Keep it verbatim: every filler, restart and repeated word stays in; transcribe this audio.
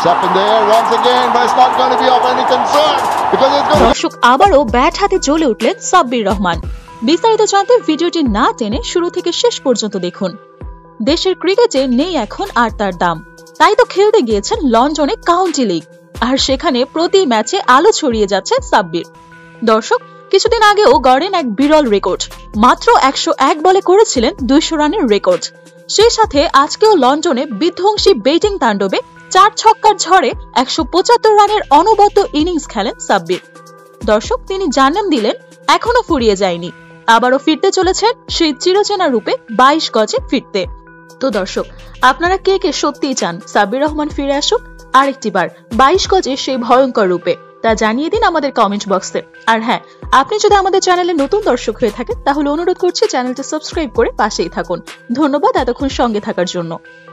দর্শক আবারও ব্যাট হাতে জ্বলে উঠলেন সাব্বির রহমান। বিস্তারিত জানতে ভিডিওটি না টেনে শুরু থেকে শেষ পর্যন্ত দেখুন। দেশের ক্রিকেটে নেই এখন আর তার দাম, তাই তো খেলতে গিয়েছেন লন্ডনে কাউন্টি লিগ, আর সেখানে প্রতি ম্যাচে আলো ছড়িয়ে যাচ্ছে সাব্বির। দর্শক কিছুদিন আগেও গড়েন এক বিরল রেকর্ড, মাত্র একশো এক বলে করেছিলেন দুইশো রানের রেকর্ড। সেই সাথে আজকেও লন্ডনে বিধ্বংসী ব্যাটিং তাণ্ডবে চার ছক্কার ঝড়ে একশো পঁচাত্তর রানের অনবদ্য ইনিংস খেলেন সাব্বির। দর্শক তিনি জানান দিলেন এখনো ফুরিয়ে যায়নি, আবারও ফিরতে চলেছেন সেই চিরচেনা রূপে বাইশ গজে ফিরতে। তো দর্শক আপনারা কে কে সত্যিই চান সাব্বির রহমান ফিরে আসুক আরেকটি বার বাইশ গজে সেই ভয়ঙ্কর রূপে, তা জানিয়ে দিন আমাদের কমেন্ট বক্সে। আর হ্যাঁ, আপনি যদি আমাদের চ্যানেলে নতুন দর্শক হয়ে থাকেন তাহলে অনুরোধ করছি চ্যানেলটি সাবস্ক্রাইব করে পাশেই থাকুন। ধন্যবাদ এতক্ষণ সঙ্গে থাকার জন্য।